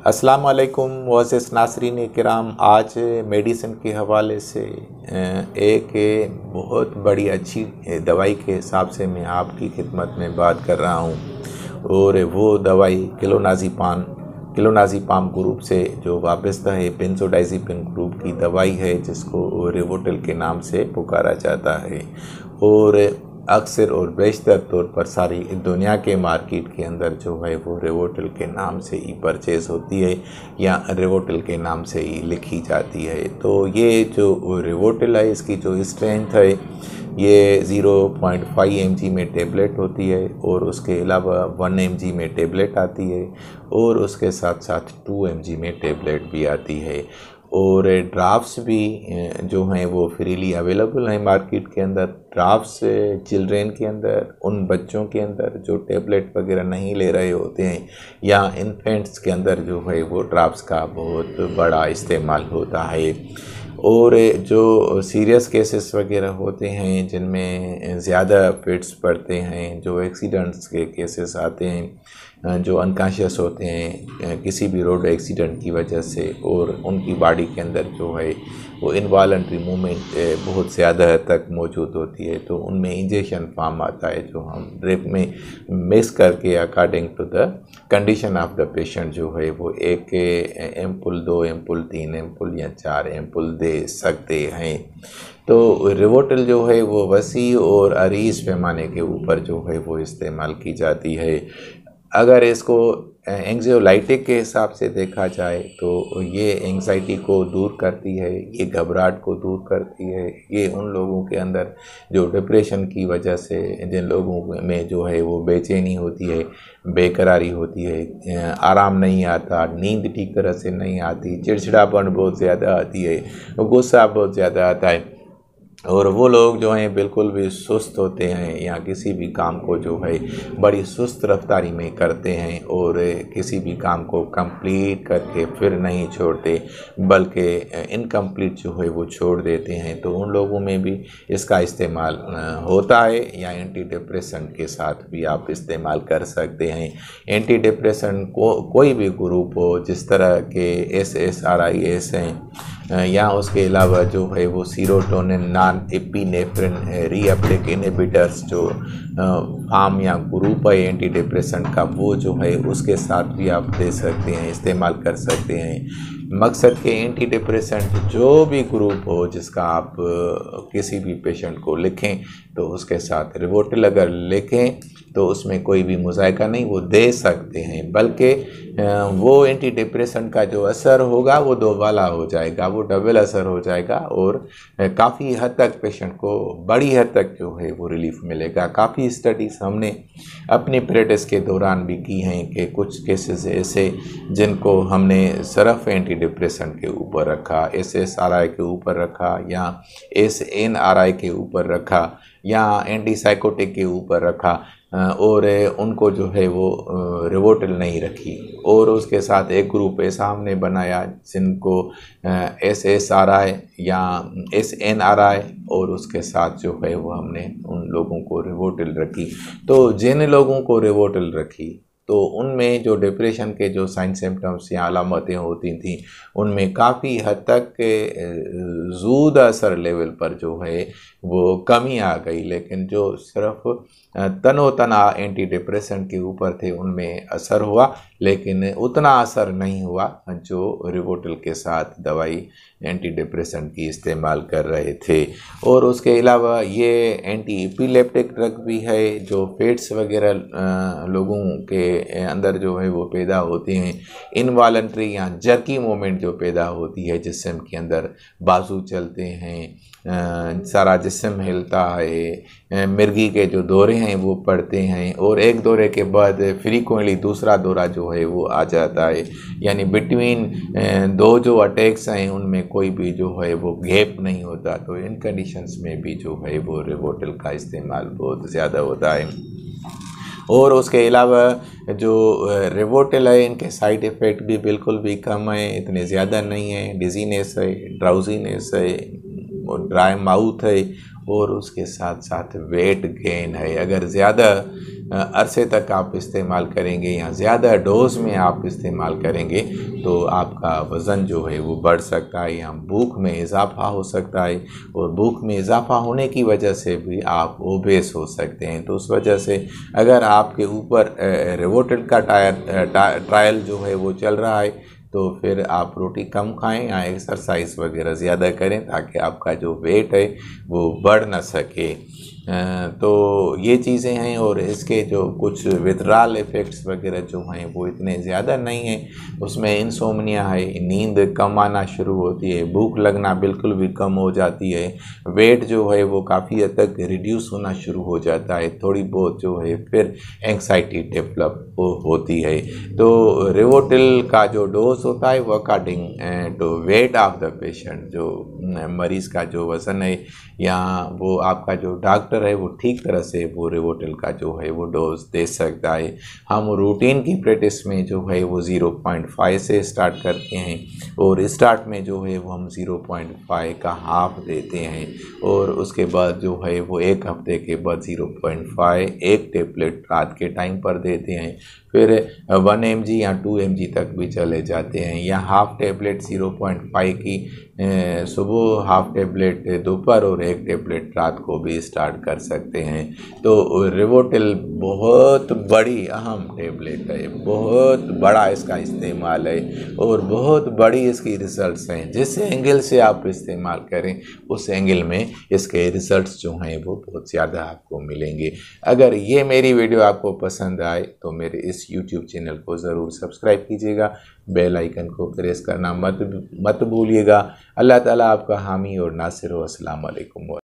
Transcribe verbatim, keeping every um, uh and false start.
अस्सलाम वालेकुम मुअज़्ज़िज़ नाज़रीन किराम। आज मेडिसिन के हवाले से एक बहुत बड़ी अच्छी दवाई के हिसाब से मैं आपकी खिदमत में बात कर रहा हूँ और वो दवाई क्लोनाज़ेपाम क्लोनाज़ेपाम ग्रुप से जो वाबस्ता है बेंजोडाइज़ेपिन ग्रुप की दवाई है, जिसको रिवोटिल के नाम से पुकारा जाता है और अक्सर और बेशतर तौर पर सारी दुनिया के मार्केट के अंदर जो है वो रिवोटिल के नाम से ही परचेज़ होती है या रिवोटिल के नाम से ही लिखी जाती है। तो ये जो रिवोटिल है, इसकी जो स्ट्रेंथ है ये zero point five M G में टेबलेट होती है और उसके अलावा वन एम जी में टेबलेट आती है और उसके साथ साथ टू एम जी में टेबलेट भी आती है और ड्राफ्ट्स भी जो हैं वो फ्रीली अवेलेबल हैं मार्केट के अंदर। ड्राफ्ट्स चिल्ड्रेन के अंदर, उन बच्चों के अंदर जो टैबलेट वगैरह नहीं ले रहे होते हैं या इन्फेंट्स के अंदर जो है वो ड्राफ्ट्स का बहुत बड़ा इस्तेमाल होता है। और जो सीरियस केसेस वगैरह होते हैं जिनमें ज़्यादा फिट्स पड़ते हैं, जो एक्सीडेंट्स के केसेस आते हैं, जो अनकॉन्शियस होते हैं किसी भी रोड एक्सीडेंट की वजह से और उनकी बॉडी के अंदर जो है वो इनवॉलंटरी मूवमेंट बहुत ज़्यादा हद तक मौजूद होती है, तो उनमें इंजेक्शन फॉर्म आता है जो हम ड्रिप में मिक्स करके according to the condition of the patient जो है वो एक एम्पुल, दो एम्पुल, तीन एम्पुल या चार एम्पुल दे सकते हैं। तो रिवोटिल जो है वो वसी और अरीज़ पैमाने के ऊपर जो है वो इस्तेमाल की जाती है। अगर इसको एंग्जाइटी के हिसाब से देखा जाए तो ये एंग्जाइटी को दूर करती है, ये घबराहट को दूर करती है। ये उन लोगों के अंदर जो डिप्रेशन की वजह से जिन लोगों में जो है वो बेचैनी होती है, बेकरारी होती है, आराम नहीं आता, नींद ठीक तरह से नहीं आती, चिड़चिड़ापन बहुत ज़्यादा आती है, गुस्सा बहुत ज़्यादा आता है और वो लोग जो हैं बिल्कुल भी सुस्त होते हैं या किसी भी काम को जो है बड़ी सुस्त रफ्तारी में करते हैं और किसी भी काम को कंप्लीट करके फिर नहीं छोड़ते बल्कि इनकम्प्लीट जो है वो छोड़ देते हैं, तो उन लोगों में भी इसका इस्तेमाल होता है। या एंटी डिप्रेसेंट के साथ भी आप इस्तेमाल कर सकते हैं। एंटी डिप्रेसेंट को कोई भी ग्रुप हो, जिस तरह के S S R I S हैं या उसके अलावा जो है वो serotonin, non epinephrine reuptake inhibitors जो फार्म या ग्रुप है एंटी डिप्रेसेंट का, वो जो है उसके साथ भी आप दे सकते हैं, इस्तेमाल कर सकते हैं। मकसद के एंटी डिप्रेसेंट जो भी ग्रुप हो जिसका आप किसी भी पेशेंट को लिखें तो उसके साथ रिवोटिल अगर लिखें तो उसमें कोई भी मुज़ायका नहीं, वो दे सकते हैं, बल्कि वो एंटी डिप्रेसेंट का जो असर होगा वो दो वाला हो जाएगा, वो डबल असर हो जाएगा और काफ़ी हद तक पेशेंट को बड़ी हद तक जो है वो रिलीफ मिलेगा। काफ़ी स्टडीज़ हमने अपनी प्रैक्टिस के दौरान भी की हैं कि कुछ केसेस ऐसे जिनको हमने सिर्फ एंटी डिप्रेसेंट के ऊपर रखा, एस एस आर आई के ऊपर रखा या एस एन आर आई के ऊपर रखा या एंटी साइकोटिक के ऊपर रखा और उनको जो है वो रिवोटिल नहीं रखी, और उसके साथ एक ग्रुप ऐसा हमने बनाया जिनको एस एस आर आई या एस एन आर आई और उसके साथ जो है वो हमने उन लोगों को रिवोटिल रखी। तो जिन लोगों को रिवोटिल रखी तो उनमें जो डिप्रेशन के जो साइन सिम्टम्स या अलामतें होती थी उनमें काफ़ी हद तक ज़ूद असर लेवल पर जो है वो कमी आ गई, लेकिन जो सिर्फ तनो तना एंटी डिप्रेसेंट के ऊपर थे उनमें असर हुआ, लेकिन उतना असर नहीं हुआ जो रिवोटिल के साथ दवाई एंटी डिप्रेसेंट की इस्तेमाल कर रहे थे। और उसके अलावा ये एंटी एपिलेप्टिक ड्रग भी है, जो फिट्स वगैरह लोगों के अंदर जो है वो पैदा होते हैं, इनवॉलंटरी या जर्की मूवमेंट जो पैदा होती है जिस्म के अंदर, बाजू चलते हैं, सारा जिस्म हिलता है, मिर्गी के जो दौरे हैं वो पड़ते हैं और एक दौरे के बाद फ्रीक्वेंटली दूसरा दौरा जो है वो आ जाता है, यानी बिटवीन दो जो अटैक्स हैं उनमें कोई भी जो है वो गैप नहीं होता। तो इन कंडीशंस में भी जो है वो रिवोटिल का इस्तेमाल बहुत ज़्यादा होता है। और उसके अलावा जो रिवोटिल है इनके साइड इफ़ेक्ट भी बिल्कुल भी कम है, इतने ज़्यादा नहीं है। डिजीनेस है, ड्राउजीनेस है, ड्राई माउथ है और उसके साथ साथ वेट गेन है। अगर ज़्यादा अरसे तक आप इस्तेमाल करेंगे या ज़्यादा डोज में आप इस्तेमाल करेंगे तो आपका वज़न जो है वो बढ़ सकता है या भूख में इजाफ़ा हो सकता है, और भूख में इजाफ़ा होने की वजह से भी आप ओबेस हो सकते हैं। तो उस वजह से अगर आपके ऊपर रिवोटिड का टायर ट्रायल जो है वो चल रहा है तो फिर आप रोटी कम खाएं या एक्सरसाइज वगैरह ज़्यादा करें ताकि आपका जो वेट है वो बढ़ ना सके। तो ये चीज़ें हैं, और इसके जो कुछ विथड्रॉल इफ़ेक्ट्स वगैरह जो हैं वो इतने ज़्यादा नहीं हैं। उसमें इंसोम्निया है, नींद कम आना शुरू होती है, भूख लगना बिल्कुल भी कम हो जाती है, वेट जो है वो काफ़ी हद तक रिड्यूस होना शुरू हो जाता है, थोड़ी बहुत जो है फिर एंग्जाइटी डेवलप हो, होती है। तो रिवोटिल का जो डोज होता है वो according to weight of the patient, जो मरीज़ का जो वज़न है या वो आपका जो डॉक्टर है वो ठीक तरह से वो रिवोटिल का जो है वो डोज दे सकता है। हम रूटीन की प्रैक्टिस में जो है वो ज़ीरो पॉइंट फाइव से स्टार्ट करते हैं, और स्टार्ट में जो है वो हम ज़ीरो पॉइंट फाइव का हाफ देते हैं, और उसके बाद जो है वो एक हफ्ते के बाद ज़ीरो पॉइंट फाइव एक टेबलेट रात के टाइम पर देते हैं, फिर वन एम जी या टू एम जी तक भी चले जाते हैं, या half tablet zero point five की सुबह, हाफ़ टेबलेट दोपहर और एक टेबलेट रात को भी स्टार्ट कर सकते हैं। तो रिवोटिल बहुत बड़ी अहम टेबलेट है, बहुत बड़ा इसका इस्तेमाल है और बहुत बड़ी इसकी रिज़ल्ट्स हैं। जिस एंगल से आप इस्तेमाल करें उस एंगल में इसके रिज़ल्ट्स जो हैं वो बहुत ज़्यादा आपको मिलेंगे। अगर ये मेरी वीडियो आपको पसंद आए तो मेरे इस यूट्यूब चैनल को ज़रूर सब्सक्राइब कीजिएगा, बेल आइकन को प्रेस करना मत मत भूलिएगा। अल्लाह ताला आपका हामी और नासिर हो। अस्सलाम वालेकुम।